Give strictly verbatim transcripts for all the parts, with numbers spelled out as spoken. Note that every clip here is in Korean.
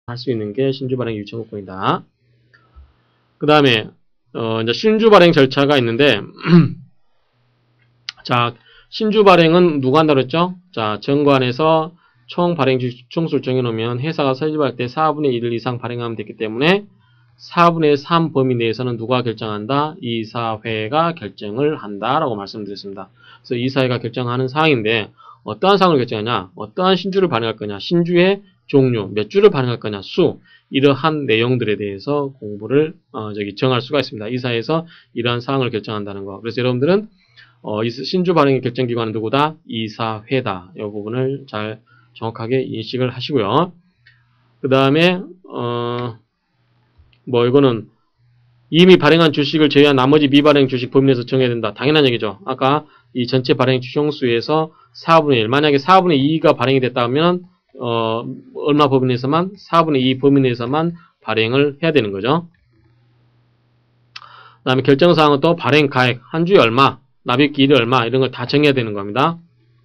할 수 있는 게 신주 발행 유치원권이다. 그 다음에 어, 이제 신주 발행 절차가 있는데 자, 신주 발행은 누가 한다고 했죠? 자, 정관에서 총 발행 총수를 정해놓으면 회사가 설립할 때 사분의 일 이상 발행하면 되기 때문에 사분의 삼 범위 내에서는 누가 결정한다? 이사회가 결정을 한다라고 말씀드렸습니다. 그래서 이사회가 결정하는 사항인데 어떠한 사항을 결정하냐? 어떠한 신주를 발행할 거냐? 신주의 종류, 몇 주를 발행할 거냐? 수, 이러한 내용들에 대해서 공부를 어, 저기 정할 수가 있습니다. 이사회에서 이러한 사항을 결정한다는 거. 그래서 여러분들은 어, 신주 발행의 결정기관은 누구다? 이사회다. 이 부분을 잘 정확하게 인식을 하시고요. 그 다음에 어, 뭐 이거는 이미 발행한 주식을 제외한 나머지 미발행 주식 범위 내에서 정해야 된다. 당연한 얘기죠. 아까 이 전체 발행 주총수에서 사분의 일, 만약에 사분의 이가 발행이 됐다면 어, 얼마 범위 내에서만? 사분의 이 범위 내에서만 발행을 해야 되는 거죠. 그 다음에 결정사항은 또 발행 가액, 한 주에 얼마, 납입기일이 얼마 이런 걸 다 정해야 되는 겁니다.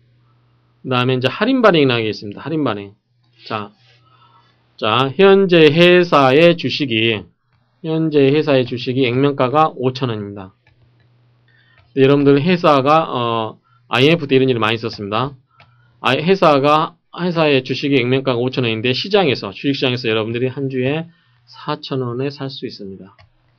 그 다음에 이제 할인 발행이 나가겠습니다. 할인 발행. 자, 자, 현재 회사의 주식이, 현재 회사의 주식이 액면가가 오천 원입니다. 여러분들 회사가, 어, 아이엠에프 때 이런 일을 많이 썼습니다. 아, 회사가, 회사의 주식이 액면가가 오천 원인데 시장에서, 주식시장에서 여러분들이 한 주에 사천 원에 살 수 있습니다.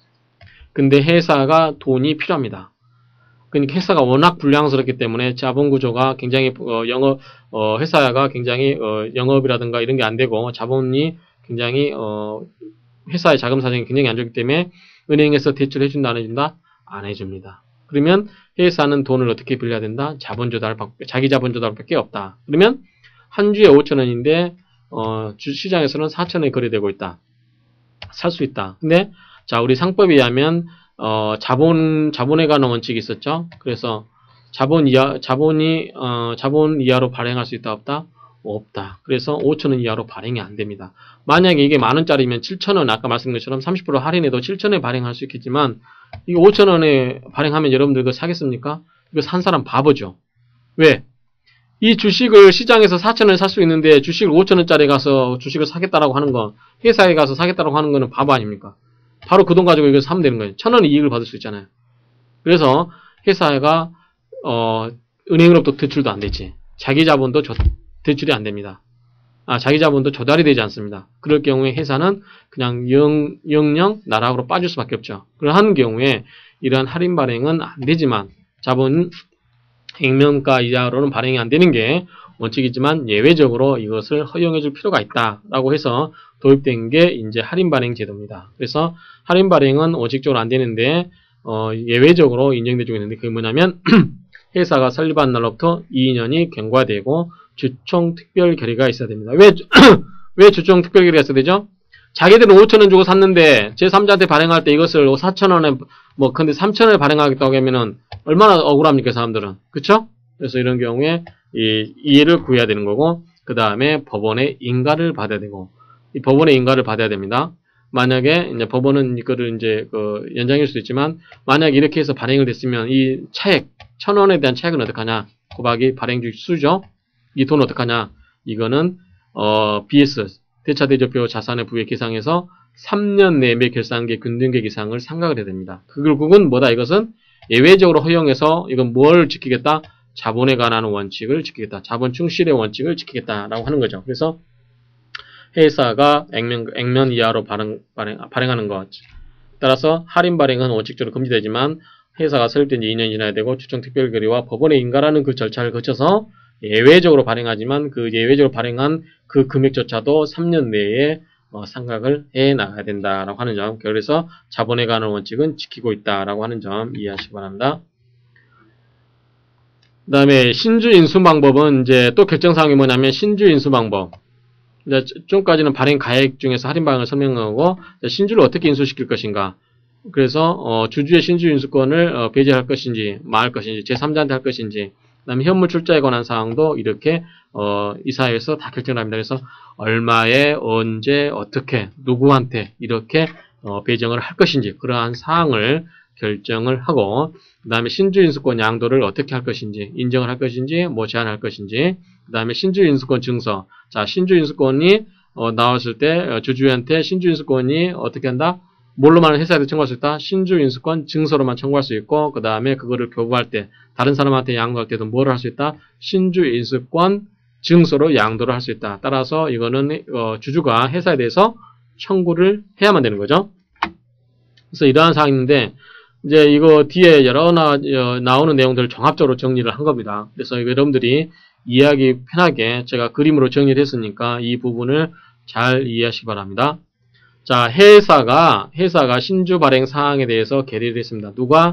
근데 회사가 돈이 필요합니다. 그러니까 회사가 워낙 불량스럽기 때문에 자본구조가 굉장히 어, 영업 어, 회사가 굉장히 어, 영업이라든가 이런 게 안 되고 자본이 굉장히 어, 회사의 자금 사정이 굉장히 안 좋기 때문에 은행에서 대출을 해준다 안 해준다? 안 해줍니다. 그러면 회사는 돈을 어떻게 빌려야 된다? 자본조달 자기 자본조달밖에 없다. 그러면 한 주에 오천 원인데 어, 주 시장에서는 사천 원에 거래되고 있다. 살 수 있다. 근데 자 우리 상법에 의하면 어, 자본, 자본에 관한 원칙이 있었죠. 그래서 자본 이하, 자본이, 어, 자본 이하로 발행할 수 있다, 없다? 없다. 그래서 오천 원 이하로 발행이 안 됩니다. 만약에 이게 만 원짜리면 칠천 원, 아까 말씀드린 것처럼 삼십 퍼센트 할인해도 칠천 원에 발행할 수 있겠지만, 이거 오천 원에 발행하면 여러분들 이거 사겠습니까? 이거 산 사람 바보죠. 왜? 이 주식을 시장에서 사천 원에 살 수 있는데 주식을 오천 원짜리 가서 주식을 사겠다라고 하는 거, 회사에 가서 사겠다라고 하는 거는 바보 아닙니까? 바로 그 돈 가지고 이걸 사면 되는 거예요. 천 원의 이익을 받을 수 있잖아요. 그래서 회사가 어, 은행으로부터 대출도 안 되지. 자기 자본도 조, 대출이 안 됩니다. 아, 자기 자본도 조달이 되지 않습니다. 그럴 경우에 회사는 그냥 영, 영영 나락으로 빠질 수밖에 없죠. 그러한 경우에 이러한 할인 발행은 안 되지만 자본 액면가 이하로는 발행이 안 되는 게 원칙이지만 예외적으로 이것을 허용해 줄 필요가 있다라고 해서 도입된 게 이제 할인 발행 제도입니다. 그래서 할인 발행은 원칙적으로 안 되는데 어, 예외적으로 인정되고 있는데 그게 뭐냐면 회사가 설립한 날로부터 이 년이 경과되고 주총 특별 결의가 있어야 됩니다. 왜, 왜 주총 특별 결의가 있어야 되죠? 자기들은 오천 원 주고 샀는데 제삼자한테 발행할 때 이것을 사천 원에 뭐 근데 삼천 원에 발행하겠다고 하면은 얼마나 억울합니까 사람들은. 그쵸? 그래서 이런 경우에 이 이해를 구해야 되는 거고 그 다음에 법원의 인가를 받아야 되고 이 법원의 인가를 받아야 됩니다. 만약에 이제 법원은 이거를 이제 그 연장일 수도 있지만 만약 이렇게 해서 발행을 됐으면 이 차액 천 원에 대한 차액은 어떡하냐? 곱하기 발행주식 수죠. 이 돈 어떡하냐? 이거는 어 비에스 대차대조표 자산의 부의 계상에서 삼 년 내에 결산계 균등계 이상을 상각을 해야 됩니다. 그 결국은 뭐다? 이것은 예외적으로 허용해서 이건 뭘 지키겠다? 자본에 관한 원칙을 지키겠다. 자본 충실의 원칙을 지키겠다라고 하는 거죠. 그래서 회사가 액면, 액면 이하로 발행, 발행, 발행하는 것. 따라서 할인 발행은 원칙적으로 금지되지만 회사가 설립된 지 이 년이 지나야 되고 주총 특별결의와 법원의 인가라는 그 절차를 거쳐서 예외적으로 발행하지만 그 예외적으로 발행한 그 금액조차도 삼 년 내에 어, 상각을 해 나가야 된다라고 하는 점. 그래서 자본에 관한 원칙은 지키고 있다라고 하는 점 이해하시기 바랍니다. 그 다음에 신주 인수 방법은 이제 또 결정사항이 뭐냐면 신주 인수 방법. 이제 좀까지는 발행 가액 중에서 할인 방향을 설명하고 신주를 어떻게 인수시킬 것인가. 그래서 어, 주주의 신주 인수권을 어, 배제할 것인지 마할 것인지 제삼자한테 할 것인지 그다음에 현물 출자에 관한 사항도 이렇게 어, 이사회에서 다 결정을 합니다. 그래서 얼마에 언제 어떻게 누구한테 이렇게 어, 배정을 할 것인지 그러한 사항을 결정을 하고 그 다음에 신주인수권 양도를 어떻게 할 것인지 인정을 할 것인지 뭐 제한할 것인지 그 다음에 신주인수권 증서 자 신주인수권이 어, 나왔을 때 어, 주주한테 신주인수권이 어떻게 한다? 뭘로만 회사에도 청구할 수 있다? 신주인수권 증서로만 청구할 수 있고 그 다음에 그거를 교부할 때 다른 사람한테 양도할 때도 뭐를 할 수 있다? 신주인수권 증서로 양도를 할 수 있다. 따라서 이거는 어, 주주가 회사에 대해서 청구를 해야만 되는 거죠. 그래서 이러한 사항인데 이제 이거 뒤에 여러 나, 어, 나오는 내용들을 종합적으로 정리를 한 겁니다. 그래서 여러분들이 이해하기 편하게 제가 그림으로 정리를 했으니까 이 부분을 잘 이해하시기 바랍니다. 자, 회사가 회사가 신주 발행 사항에 대해서 결의를 했습니다. 누가?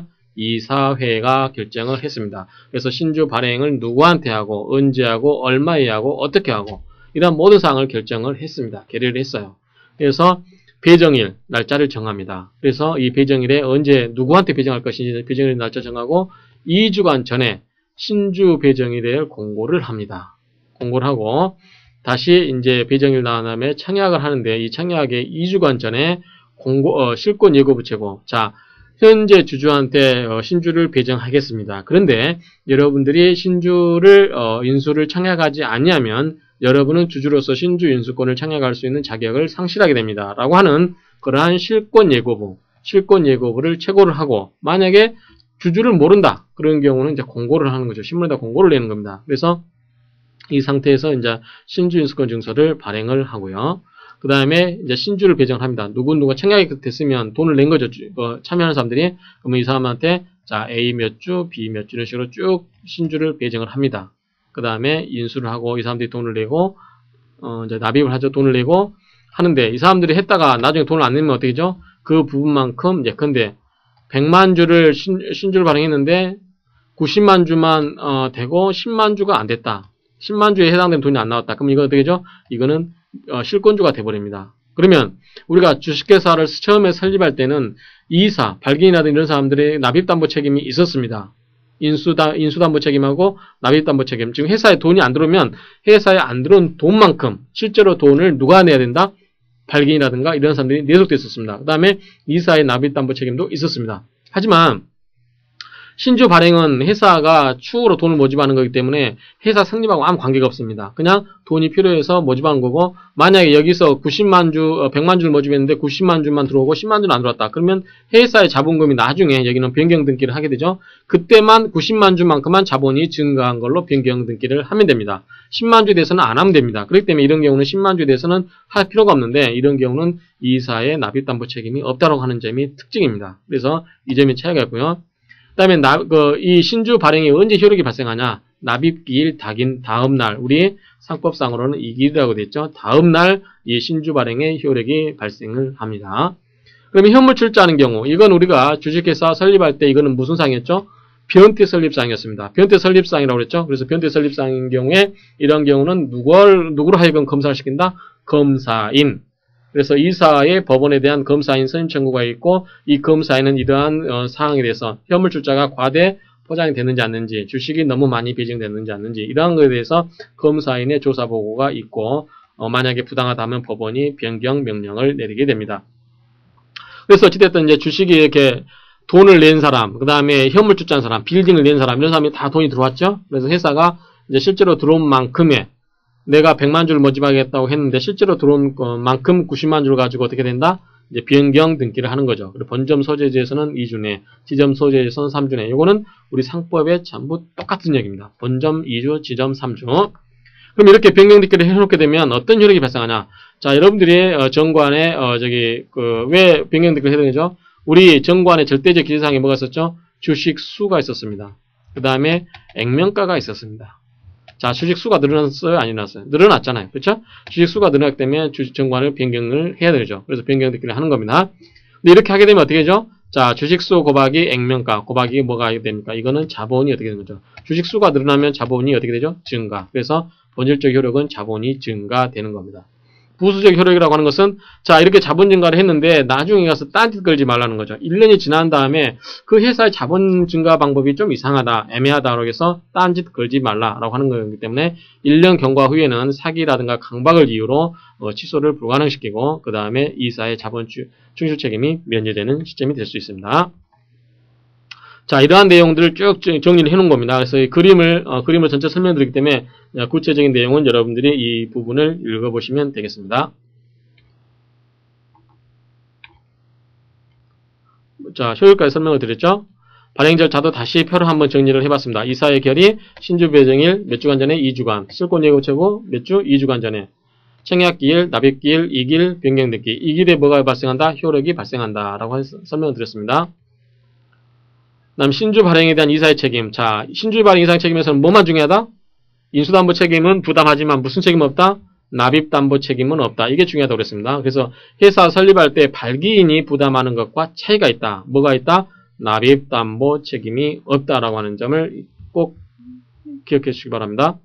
이사회가 결정을 했습니다. 그래서 신주 발행을 누구한테 하고 언제 하고 얼마에 하고 어떻게 하고 이런 모든 사항을 결정을 했습니다. 결의를 했어요. 그래서 배정일 날짜를 정합니다. 그래서 이 배정일에 언제 누구한테 배정할 것인지 배정일 날짜 정하고 이 주간 전에 신주 배정일에 공고를 합니다. 공고를 하고 다시 이제 배정일 나온 다음에 청약을 하는데 이 청약의 이 주간 전에 공고 어, 실권 예고 부채고 자 현재 주주한테 어, 신주를 배정하겠습니다. 그런데 여러분들이 신주를 어, 인수를 청약하지 않냐면 여러분은 주주로서 신주 인수권을 청약할 수 있는 자격을 상실하게 됩니다. 라고 하는 그러한 실권 예고부, 실권 예고부를 체고를 하고 만약에 주주를 모른다. 그런 경우는 이제 공고를 하는 거죠. 신문에다 공고를 내는 겁니다. 그래서 이 상태에서 이제 신주 인수권 증서를 발행을 하고요. 그 다음에 이제 신주를 배정합니다. 누군누가 청약이 됐으면 돈을 낸 거죠. 어, 참여하는 사람들이. 그러면 이 사람한테 자 A 몇 주, B 몇 주 이런 식으로 쭉 신주를 배정을 합니다. 그 다음에 인수를 하고 이 사람들이 돈을 내고 어, 이제 납입을 하죠. 돈을 내고 하는데 이 사람들이 했다가 나중에 돈을 안 내면 어떻게 되죠? 그 부분만큼 예컨대 백만 주를 신, 신주를 발행했는데 구십만 주만 어, 되고 십만 주가 안 됐다. 십만 주에 해당되는 돈이 안 나왔다. 그럼 이건 어떻게 되죠? 이거는 어, 실권주가 돼버립니다. 그러면 우리가 주식회사를 처음에 설립할 때는 이사, 발기인이라든지 이런 사람들의 납입담보 책임이 있었습니다. 인수다, 인수담보 책임하고 납입담보 책임. 지금 회사에 돈이 안 들어오면 회사에 안 들어온 돈만큼 실제로 돈을 누가 내야 된다? 발기인이라든가 이런 사람들이 내속돼 있었습니다. 그 다음에 이사의 납입담보 책임도 있었습니다. 하지만 신주 발행은 회사가 추후로 돈을 모집하는 거기 때문에 회사 성립하고 아무 관계가 없습니다. 그냥 돈이 필요해서 모집하는 거고 만약에 여기서 구십만 주, 백만 주를 모집했는데 구십만 주만 들어오고 십만 주는 안 들어왔다. 그러면 회사의 자본금이 나중에 여기는 변경 등기를 하게 되죠. 그때만 구십만 주만큼만 자본이 증가한 걸로 변경 등기를 하면 됩니다. 십만 주에 대해서는 안 하면 됩니다. 그렇기 때문에 이런 경우는 십만 주에 대해서는 할 필요가 없는데 이런 경우는 이사의 납입담보 책임이 없다고 하는 점이 특징입니다. 그래서 이 점이 차이가 있고요. 그 다음에 그, 이 신주 발행이 언제 효력이 발생하냐? 납입기일 닭인 다음날, 우리 상법상으로는 이 기일이라고 되어 있죠. 다음날 이 신주 발행의 효력이 발생을 합니다. 그러면 현물 출자하는 경우, 이건 우리가 주식회사 설립할 때 이거는 무슨 상이었죠? 변태 설립상이었습니다. 변태 설립상이라고 그랬죠. 그래서 변태 설립상인 경우에 이런 경우는 누굴, 누구로 하여금 검사를 시킨다? 검사인. 그래서 이사의 법원에 대한 검사인 선임 청구가 있고 이 검사인은 이러한 어, 사항에 대해서 현물 출자가 과대 포장이 됐는지 않는지 주식이 너무 많이 배정됐는지 않는지 이러한 것에 대해서 검사인의 조사 보고가 있고 어, 만약에 부당하다면 법원이 변경 명령을 내리게 됩니다. 그래서 어찌됐든 이제 주식이 이렇게 돈을 낸 사람, 그 다음에 현물 출자한 사람, 빌딩을 낸 사람 이런 사람이 다 돈이 들어왔죠. 그래서 회사가 이제 실제로 들어온 만큼의 내가 백만 주를 모집하겠다고 했는데 실제로 들어온 만큼 구십만 주를 가지고 어떻게 된다? 이제 변경 등기를 하는 거죠. 그리고 본점 소재지에서는 이 주 내, 지점 소재지에서는 삼 주 내. 이거는 우리 상법에 전부 똑같은 얘기입니다. 본점 이 주, 지점 삼 주. 그럼 이렇게 변경 등기를 해놓게 되면 어떤 효력이 발생하냐? 자, 여러분들이 어, 정관에 어, 저기 그 왜 변경 등기를 해야 되죠? 우리 정관의 절대적 기재사항에 뭐가 있었죠? 주식 수가 있었습니다. 그 다음에 액면가가 있었습니다. 자, 주식 수가 늘어났어요? 안 늘어났어요? 늘어났잖아요. 그렇죠? 주식 수가 늘어났기 때문에 주식 정관을 변경을 해야 되죠. 그래서 변경 등기를 하는 겁니다. 근데 이렇게 하게 되면 어떻게 되죠? 자, 주식 수 곱하기 액면가 곱하기 뭐가 됩니까? 이거는 자본이 어떻게 되는 거죠? 주식 수가 늘어나면 자본이 어떻게 되죠? 증가. 그래서 본질적 효력은 자본이 증가되는 겁니다. 부수적 효력이라고 하는 것은 자 이렇게 자본 증가를 했는데 나중에 가서 딴짓 걸지 말라는 거죠. 일 년이 지난 다음에 그 회사의 자본 증가 방법이 좀 이상하다, 애매하다고 해서 딴짓 걸지 말라라고 하는 거기 때문에 일 년 경과 후에는 사기라든가 강박을 이유로 어, 취소를 불가능시키고 그 다음에 이사의 자본 충실 책임이 면제되는 시점이 될 수 있습니다. 자, 이러한 내용들을 쭉 정리를 해 놓은 겁니다. 그래서 이 그림을, 어, 그림을 전체 설명드리기 때문에 구체적인 내용은 여러분들이 이 부분을 읽어보시면 되겠습니다. 자, 효율까지 설명을 드렸죠? 발행절차도 다시 표를 한번 정리를 해봤습니다. 이사의 결의, 신주 배정일 몇 주간 전에 이 주간, 쓸권 예고 최고 몇 주 이 주간 전에, 청약기일, 납입기일, 이길, 변경됐기, 이 길에 뭐가 발생한다? 효력이 발생한다. 라고 설명을 드렸습니다. 그 다음 신주 발행에 대한 이사의 책임. 자, 신주 발행 이사의 책임에서는 뭐만 중요하다? 인수담보 책임은 부담하지만 무슨 책임 없다? 납입담보 책임은 없다. 이게 중요하다고 그랬습니다. 그래서 회사 설립할 때 발기인이 부담하는 것과 차이가 있다. 뭐가 있다? 납입담보 책임이 없다라고 하는 점을 꼭 기억해 주시기 바랍니다.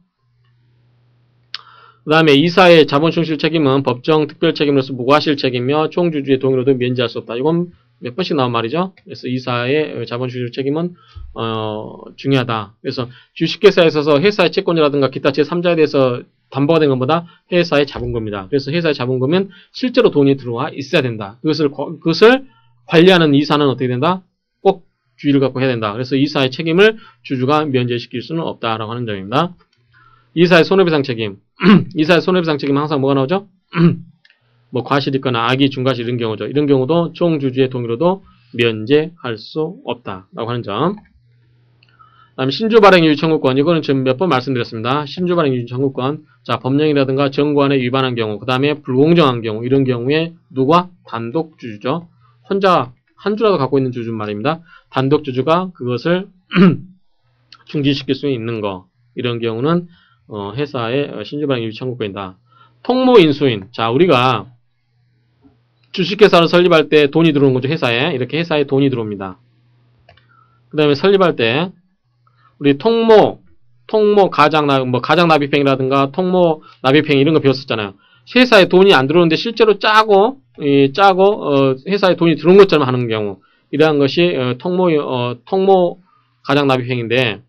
그 다음에 이사의 자본충실 책임은 법정 특별 책임으로서 무과실 책임이며 총주주의 동의로도 면제할 수 없다. 이건 몇 번씩 나온 말이죠. 그래서 이사의 자본충실 책임은 어, 중요하다. 그래서 주식회사에 있어서 회사의 채권이라든가 기타 제삼자에 대해서 담보가 된 것보다 회사의 자본금이다. 그래서 회사의 자본금은 실제로 돈이 들어와 있어야 된다. 그것을 그것을 관리하는 이사는 어떻게 된다? 꼭 주의를 갖고 해야 된다. 그래서 이사의 책임을 주주가 면제시킬 수는 없다라고 하는 점입니다. 이사의 손해배상 책임. 이사의 손해배상 책임은 항상 뭐가 나오죠? 뭐 과실 있거나 악의, 중과실 이런 경우죠. 이런 경우도 총주주의 동의로도 면제할 수 없다라고 하는 점. 다음에 신주 발행 유지 청구권. 이거는 지금 몇 번 말씀드렸습니다. 신주 발행 유지 청구권. 자, 법령이라든가 정관에 위반한 경우, 그 다음에 불공정한 경우, 이런 경우에 누가? 단독 주주죠. 혼자 한 주라도 갖고 있는 주주 말입니다. 단독 주주가 그것을 중지시킬 수 있는 거. 이런 경우는 어, 회사의 신주 발행 유지 청구권이다. 통모 인수인. 자, 우리가 주식회사를 설립할 때 돈이 들어오는 거죠. 회사에. 이렇게 회사에 돈이 들어옵니다. 그 다음에 설립할 때 우리 통모, 통모 가장 납, 뭐 가장 납입행이라든가 통모 납입행 이런 거 배웠었잖아요. 회사에 돈이 안 들어오는데 실제로 짜고, 이, 짜고, 어, 회사에 돈이 들어온 것처럼 하는 경우. 이러한 것이, 어, 통모, 어, 통모 가장 납입행인데,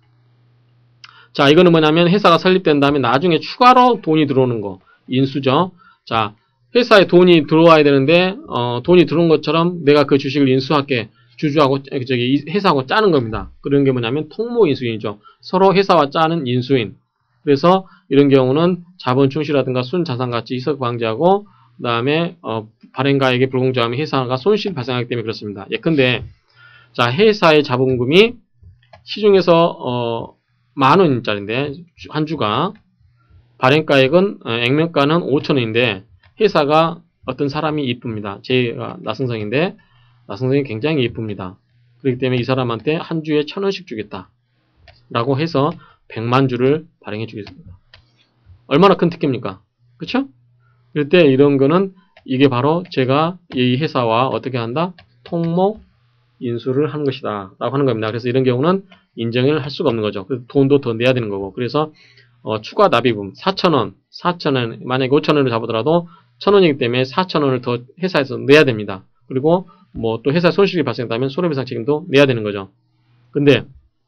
자, 이거는 뭐냐면 회사가 설립된 다음에 나중에 추가로 돈이 들어오는 거. 인수죠. 자, 회사에 돈이 들어와야 되는데, 어, 돈이 들어온 것처럼 내가 그 주식을 인수할게. 주주하고, 저기, 회사하고 짜는 겁니다. 그런 게 뭐냐면 통모 인수인이죠. 서로 회사와 짜는 인수인. 그래서 이런 경우는 자본 충실이라든가 순자산가치 희석 방지하고, 그 다음에, 어, 발행가에게 불공정하면 회사가 손실 발생하기 때문에 그렇습니다. 예컨대, 자, 회사의 자본금이 시중에서, 어, 만 원짜리인데, 한 주가, 발행가액은, 어, 액면가는 오천 원인데, 회사가 어떤 사람이 이쁩니다. 제가 나승성인데, 나승성이 굉장히 이쁩니다. 그렇기 때문에 이 사람한테 한 주에 천 원씩 주겠다. 라고 해서 백만 주를 발행해 주겠습니다. 얼마나 큰 특혜입니까? 그쵸? 그럴 때 이런 거는 이게 바로 제가 이 회사와 어떻게 한다? 통모 인수를 하는 것이다. 라고 하는 겁니다. 그래서 이런 경우는 인정을 할 수가 없는 거죠. 그래서 돈도 더 내야 되는 거고. 그래서 어, 추가 납입금 사천 원, 사천 원, 만약에 오천 원을 잡으더라도 천 원이기 때문에 사천 원을 더 회사에서 내야 됩니다. 그리고 뭐 또 회사 손실이 발생했다면 손해배상 책임도 내야 되는 거죠. 근데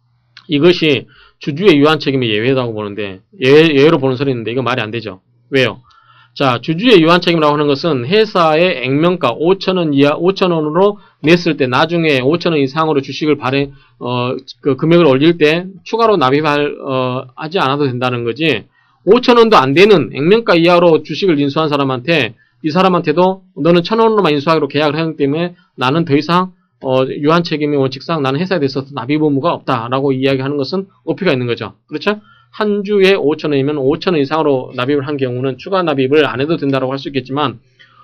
이것이 주주의 유한 책임이 예외라고 보는데 예외, 예외로 보는 소리 있는데 이거 말이 안 되죠. 왜요? 자, 주주의 유한 책임이라고 하는 것은 회사의 액면가 오천 원 이하 오천 원으로 냈을 때 나중에 오천 원 이상으로 주식을 발행 어, 그 금액을 올릴 때 추가로 납입할 어, 하지 않아도 된다는 거지. 오천 원도 안 되는 액면가 이하로 주식을 인수한 사람한테 이 사람한테도 너는 천 원으로만 인수하기로 계약을 했기 때문에 나는 더 이상 어, 유한 책임의 원칙상 나는 회사에 대해서 납입 의무가 없다라고 이야기하는 것은 어폐가 있는 거죠. 그렇죠? 한 주에 오천 원이면 오천 원 이상으로 납입을 한 경우는 추가 납입을 안 해도 된다고 할 수 있겠지만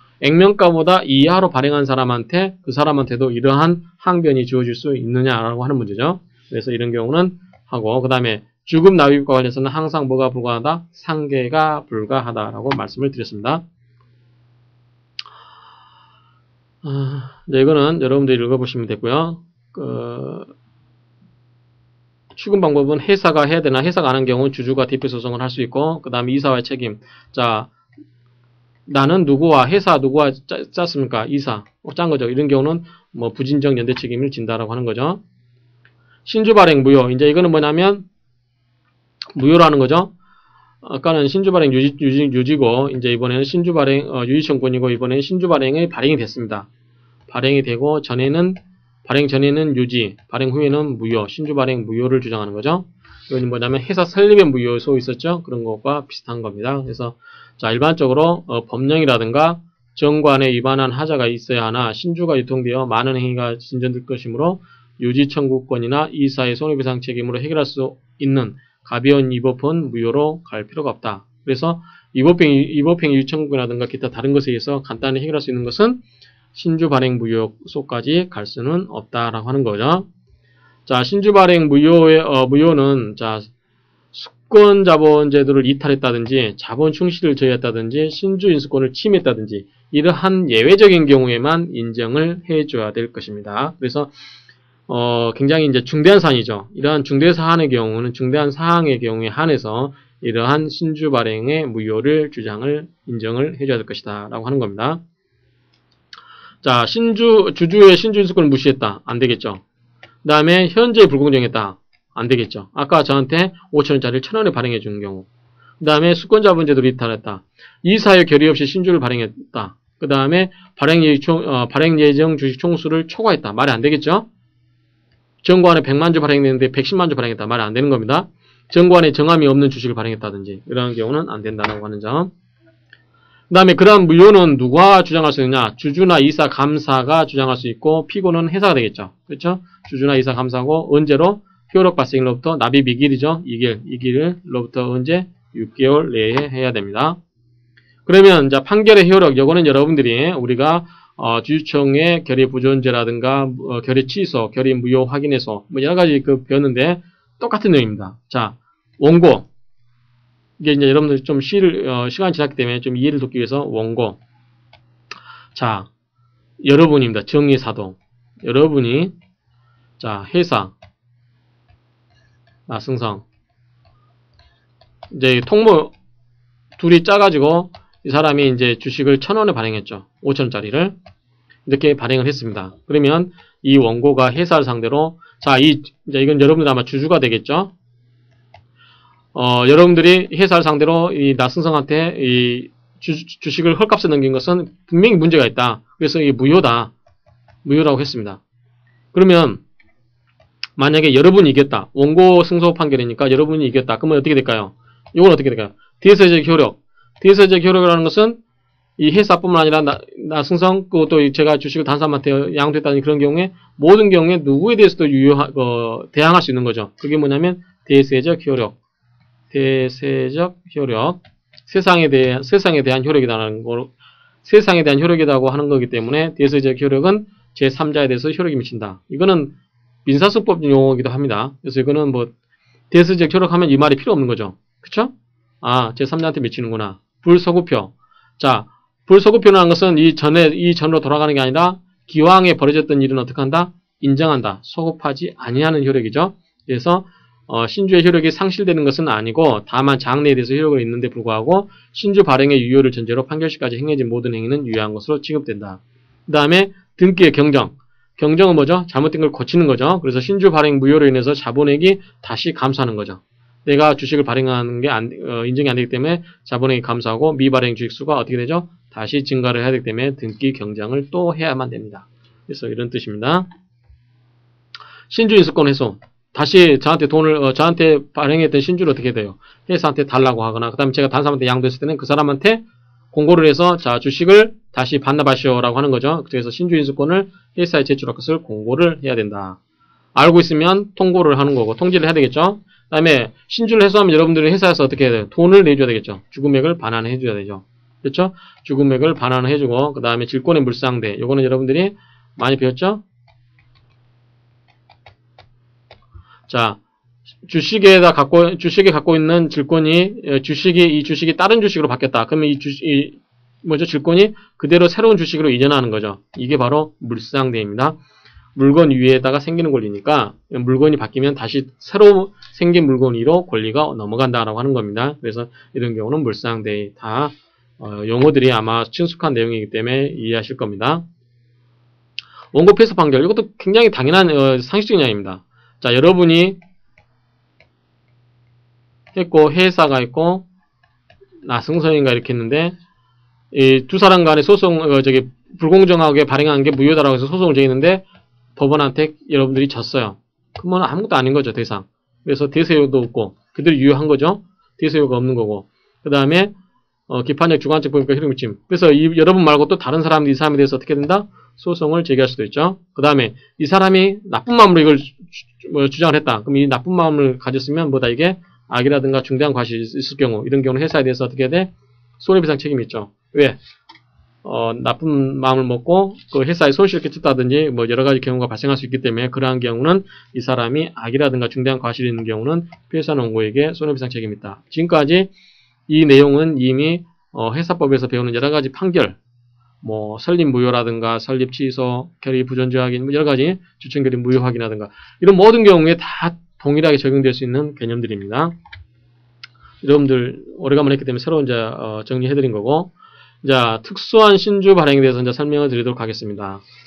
액면가보다 이하로 발행한 사람한테 그 사람한테도 이러한 항변이 주어질 수 있느냐라고 하는 문제죠. 그래서 이런 경우는 하고 그 다음에 주금 납입과 관련해서는 항상 뭐가 불가하다? 상계가 불가하다라고 말씀을 드렸습니다. 아, 네, 이거는 여러분들이 읽어보시면 되고요. 그, 추금 방법은 회사가 해야 되나 회사가 안 한 경우는 주주가 대표소송을 할 수 있고 그 다음에 이사와의 책임. 자, 나는 누구와 회사 누구와 짜, 짰습니까? 이사. 어, 짠 거죠. 이런 경우는 뭐 부진정 연대 책임을 진다라고 하는 거죠. 신주 발행 무효. 이제 이거는 뭐냐면 무효라는 거죠. 아까는 신주 발행 유지, 유지, 유지고 이제 이번에는 신주 발행 어, 유지 청구권이고 이번에는 신주 발행이 발행이 됐습니다. 발행이 되고 전에는 발행 전에는 유지, 발행 후에는 무효, 신주 발행 무효를 주장하는 거죠. 이건 뭐냐면 회사 설립의 무효소 있었죠? 그런 것과 비슷한 겁니다. 그래서 자 일반적으로 어, 법령이라든가 정관에 위반한 하자가 있어야 하나 신주가 유통되어 많은 행위가 진전될 것이므로 유지 청구권이나 이사의 손해배상 책임으로 해결할 수 있는 가벼운 위법은 무효로 갈 필요가 없다. 그래서 위법행위, 위법행위 유청구권이라든가 기타 다른 것에 의해서 간단히 해결할 수 있는 것은 신주 발행 무효소까지 갈 수는 없다라고 하는 거죠. 자, 신주 발행 무효의 어, 무효는 자 수권 자본 제도를 이탈했다든지 자본 충실을 저해했다든지 신주 인수권을 침해했다든지 이러한 예외적인 경우에만 인정을 해줘야 될 것입니다. 그래서 어, 굉장히 이제 중대한 사안이죠. 이러한 중대 사안의 경우는 중대한 사항의 경우에 한해서 이러한 신주 발행의 무효를 주장을 인정을 해줘야 될 것이다 라고 하는 겁니다. 자, 신주 주주의 신주 인수권을 무시했다. 안 되겠죠. 그 다음에 현재 불공정했다. 안 되겠죠. 아까 저한테 오천 원짜리를 천 원에 발행해 주는 경우. 그 다음에 수권자본제도를 이탈했다. 이사의 결의 없이 신주를 발행했다. 그 다음에 발행, 어, 발행 예정 주식 총수를 초과했다. 말이 안 되겠죠. 정관에 백만 주 발행됐는데 백십만 주 발행했다. 말이 안 되는 겁니다. 정관에 정함이 없는 주식을 발행했다든지 이런 경우는 안 된다고 하는 점. 그 다음에 그러한 무효는 누가 주장할 수 있느냐? 주주나 이사, 감사가 주장할 수 있고 피고는 회사가 되겠죠. 그렇죠? 주주나 이사, 감사고 언제로? 효력 발생일로부터 납입 이 길이죠. 이 길, 이 길로부터 언제? 육 개월 내에 해야 됩니다. 그러면 이제 판결의 효력, 요거는 여러분들이 우리가 어, 주주청의 결의 부존재라든가 어, 결의 취소, 결의 무효 확인해서 뭐 여러 가지 그 배웠는데 똑같은 내용입니다. 자, 원고. 이게 이제 여러분들 좀 시를, 어, 시간이 지났기 때문에 좀 이해를 돕기 위해서 원고. 자, 여러분입니다. 정리사도. 여러분이, 자, 회사, 나승성. 이제 통모, 둘이 짜가지고 이 사람이 이제 주식을 천 원에 발행했죠. 오천 원짜리를. 이렇게 발행을 했습니다. 그러면 이 원고가 회사를 상대로, 자, 이, 이제 이건 여러분들 아마 주주가 되겠죠? 어, 여러분들이 회사를 상대로 이 나승성한테 이 주, 주식을 헐값에 넘긴 것은 분명히 문제가 있다. 그래서 이게 무효다. 무효라고 했습니다. 그러면 만약에 여러분이 이겼다. 원고 승소 판결이니까 여러분이 이겼다. 그러면 어떻게 될까요? 이건 어떻게 될까요? 대세적 효력. 대세적 효력이라는 것은 이 회사뿐만 아니라 나, 나승성, 또 제가 주식을 다른 사람한테 양도했다는 그런 경우에 모든 경우에 누구에 대해서도 유효, 어, 대항할 수 있는 거죠. 그게 뭐냐면 대세적 효력. 대세적 효력. 세상에 대한, 세상에 대한 효력이라는 거, 세상에 대한 효력이라고 하는 거기 때문에 대세적 효력은 제삼자에 대해서 효력이 미친다. 이거는 민사소법 용어이기도 합니다. 그래서 이거는 뭐 대세적 효력하면 이 말이 필요 없는 거죠. 그쵸? 아, 제삼자한테 미치는구나. 불서구표. 자, 불서구표라는 것은 이 전에, 이 전으로 돌아가는 게 아니라 기왕에 벌어졌던 일은 어떻게 한다? 인정한다. 소급하지 아니하는 효력이죠. 그래서 어, 신주의 효력이 상실되는 것은 아니고 다만 장래에 대해서 효력을 있는데 불구하고 신주 발행의 유효를 전제로 판결시까지 행해진 모든 행위는 유효한 것으로 취급된다. 그 다음에 등기의 경정. 경정은 뭐죠? 잘못된 걸 고치는 거죠. 그래서 신주 발행 무효로 인해서 자본액이 다시 감소하는 거죠. 내가 주식을 발행하는 게 안, 어, 인정이 안 되기 때문에 자본액이 감소하고 미발행 주식수가 어떻게 되죠? 다시 증가를 해야 되기 때문에 등기 경정을 또 해야만 됩니다. 그래서 이런 뜻입니다. 신주 인수권 회수. 다시 저한테 돈을, 어, 저한테 발행했던 신주를 어떻게 돼요? 회사한테 달라고 하거나, 그 다음에 제가 다른 사람한테 양도했을 때는 그 사람한테 공고를 해서, 자, 주식을 다시 반납하시오라고 하는 거죠. 그래서 신주 인수권을 회사에 제출할 것을 공고를 해야 된다. 알고 있으면 통고를 하는 거고, 통지를 해야 되겠죠? 그 다음에 신주를 회수하면 여러분들이 회사에서 어떻게 해야 돼요? 돈을 내줘야 되겠죠? 주금액을 반환해 줘야 되죠. 그렇죠? 주금액을 반환을 해주고, 그 다음에 질권의 물상대. 요거는 여러분들이 많이 배웠죠? 자, 주식에다 갖고, 주식에 갖고 있는 질권이, 주식이, 이 주식이 다른 주식으로 바뀌었다. 그러면 이 주식, 이, 뭐죠? 질권이 그대로 새로운 주식으로 이전하는 거죠. 이게 바로 물상대입니다. 물건 위에다가 생기는 권리니까, 물건이 바뀌면 다시 새로 생긴 물건 위로 권리가 넘어간다라고 하는 겁니다. 그래서 이런 경우는 물상대. 다, 어, 용어들이 아마 친숙한 내용이기 때문에 이해하실 겁니다. 원고 패소 판결. 이것도 굉장히 당연한, 어, 상식적인 이야기입니다. 자, 여러분이 했고, 회사가 있고, 나승성인가 이렇게 했는데, 이 두 사람 간의 소송, 어, 저기, 불공정하게 발행한 게 무효다라고 해서 소송을 제기했는데, 법원한테 여러분들이 졌어요. 그러면 아무것도 아닌 거죠, 더 이상. 그래서 대세효도 없고, 그대로 유효한 거죠. 대세효가 없는 거고. 그 다음에, 어, 기판적, 주관적 법인과 효력미침. 그래서 이, 여러분 말고 또 다른 사람이 이 사람에 대해서 어떻게 된다? 소송을 제기할 수도 있죠. 그 다음에, 이 사람이 나쁜 마음으로 이걸 주, 뭐, 주장을 했다. 그럼 이 나쁜 마음을 가졌으면 뭐다, 이게? 악이라든가 중대한 과실이 있을 경우, 이런 경우는 회사에 대해서 어떻게 해야 돼? 손해배상 책임이 있죠. 왜? 어, 나쁜 마음을 먹고 그 회사에 손실을 끼쳤다든지 뭐 여러 가지 경우가 발생할 수 있기 때문에 그러한 경우는 이 사람이 악이라든가 중대한 과실이 있는 경우는 회사 원고에게 손해배상 책임이 있다. 지금까지 이 내용은 이미 어, 회사법에서 배우는 여러 가지 판결, 뭐 설립 무효라든가 설립 취소, 결의 부존재 확인, 뭐 여러 가지 주청 결의 무효 확인이라든가 이런 모든 경우에 다 동일하게 적용될 수 있는 개념들입니다. 여러분들 오래간만에 했기 때문에 새로 이제 어, 정리해드린 거고. 자, 특수한 신주 발행에 대해서 이제 설명을 드리도록 하겠습니다.